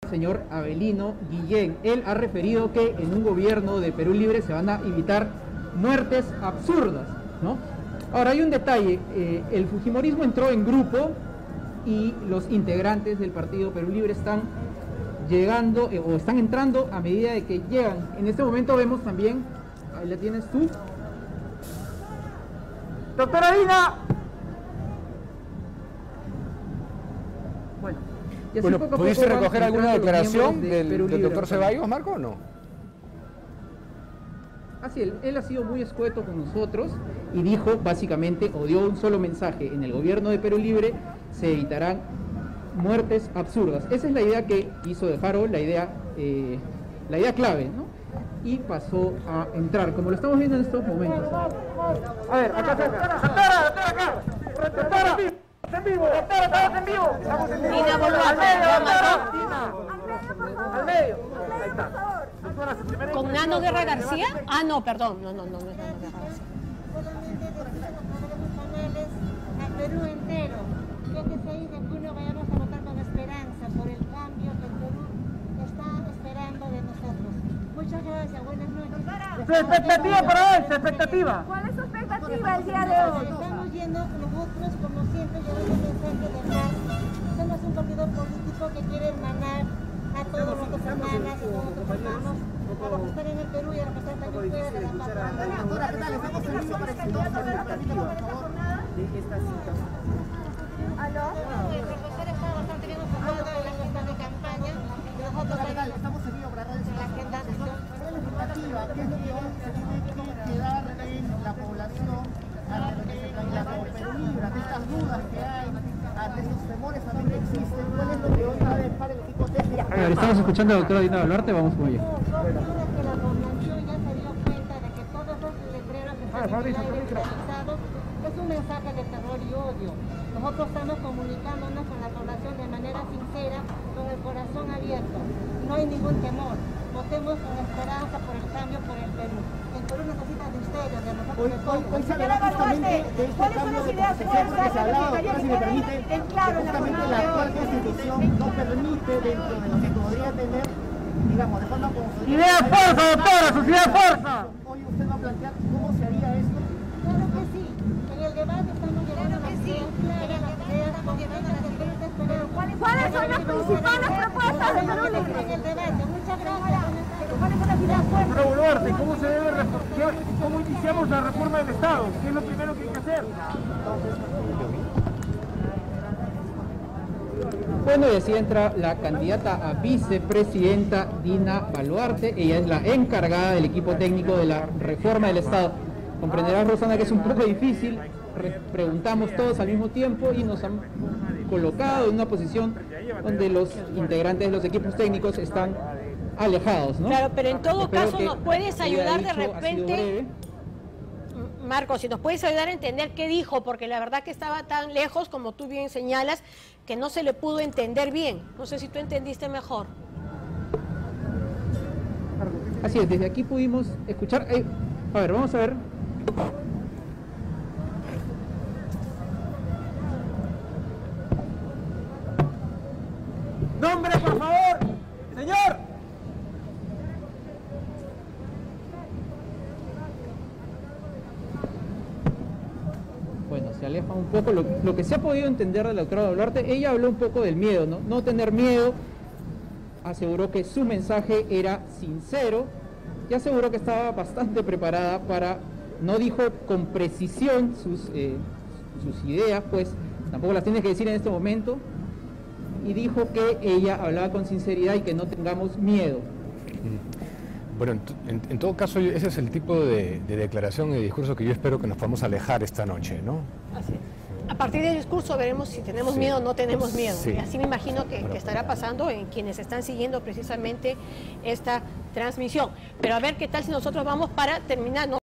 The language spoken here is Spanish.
Señor Avelino Guillén. Él ha referido que en un gobierno de Perú Libre se van a evitar muertes absurdas, ¿no? Ahora hay un detalle, el fujimorismo entró en grupo y los integrantes del partido Perú Libre están llegando o están entrando a medida de que llegan. En este momento vemos también, ahí la tienes tú, doctora Dina. Bueno, ¿pudiste recoger alguna declaración del doctor Ceballos, Marco, o no? Así, él ha sido muy escueto con nosotros y dijo básicamente, o dio un solo mensaje: en el gobierno de Perú Libre se evitarán muertes absurdas. Esa es la idea que quiso dejar hoy, la idea clave, ¿no? Y pasó a entrar, como lo estamos viendo en estos momentos. A ver, acá. ¡En vivo! ¡Estamos en vivo! Dina Boluarte, al medio. Ahí está. ¿Con Nano Guerra García? Ah, no, perdón. No es Nano Guerra García. Solamente paneles a Perú entero. Creo que 6 de junio vayamos a votar con esperanza por el cambio que el Perú está esperando de nosotros. Muchas gracias, buenas noches. ¿Su expectativa para hoy? ¿Su expectativa? ¿Cuál es su expectativa el día de hoy? Estamos yendo nosotros, como siempre, llevando un mensaje de paz. Somos un partido político que quiere hermanar a todos nuestros hermanas y todos nuestros hermanos para estar en el Perú y a representar también fuera de la patria. Doctora, ¿qué tal? Estamos en vivo para exitosa de la expectativa, por favor, de esta cita. ¿Aló? El profesor está bastante bien ocupado en la gestión de campaña. Doctora, ¿qué tal? Estamos en vivo para Radio La agenda de ¿Cuál es la expectativa? ¿Qué es lo que hoy se tiene que quedar en la población ante lo que se traslada por Perú Libre, ante estas dudas que hay, ante estos temores también que existen? ¿Cuál es lo que hoy va a dejar el equipo técnico? A ver, estamos escuchando a la doctora Dina Boluarte, vamos con ella. No, que la población ya se dio cuenta de que todos los letreros que están en el aire realizados es un mensaje de terror y odio. Nosotros estamos comunicándonos con la población de manera sincera, con el corazón abierto. No hay ningún temor. Votemos con esperanza por el cambio, por el Perú. El Perú necesita de ustedes, de nosotros, de todos. Hoy se habla justamente de este cambio de concepción que se ha hablado, doctora, si me permite, justamente la actual Constitución no permite, dentro de lo que podría tener, digamos, de forma constitucional. ¡Idea fuerza, doctora! ¡Sus ideas fuerza! Hoy usted va a plantear cómo se haría esto. Claro que sí. En el debate estamos llegando a las ideas claras, las ideas concretas, las experiencias. ¿Cuáles son las principales propuestas de Perú Libre? En el debate. Muchas gracias. ¿Cuáles son las ideas fuertes? Doctora Boluarte, ¿cómo iniciamos la reforma del Estado? ¿Qué es lo primero que hay que hacer? Bueno, y así entra la candidata a vicepresidenta Dina Boluarte. Ella es la encargada del equipo técnico de la reforma del Estado. Comprenderás, Rosana, que es un poco difícil. Preguntamos todos al mismo tiempo y nos han colocado en una posición donde los integrantes de los equipos técnicos están alejados, ¿no? Claro, pero en todo Espero caso que nos puedes ayudar de repente, breve. Marco, si nos puedes ayudar a entender qué dijo, porque la verdad que estaba tan lejos, como tú bien señalas, que no se le pudo entender bien. No sé si tú entendiste mejor. Así es, desde aquí pudimos escuchar. A ver, vamos a ver. ¡Nombre, por favor! ¡Señor! Bueno, se aleja un poco. Lo que se ha podido entender de la doctora Boluarte, ella habló un poco del miedo, ¿no? No tener miedo. Aseguró que su mensaje era sincero y aseguró que estaba bastante preparada para, no dijo con precisión sus ideas, pues tampoco las tienes que decir en este momento, y dijo que ella hablaba con sinceridad y que no tengamos miedo. Bueno, en todo caso, ese es el tipo de declaración y discurso que yo espero que nos podamos alejar esta noche, ¿no? Así es. A partir del discurso veremos si tenemos miedo o no tenemos miedo. Sí. Y así me imagino que estará pasando en quienes están siguiendo precisamente esta transmisión. Pero a ver qué tal si nosotros vamos para terminar, ¿no?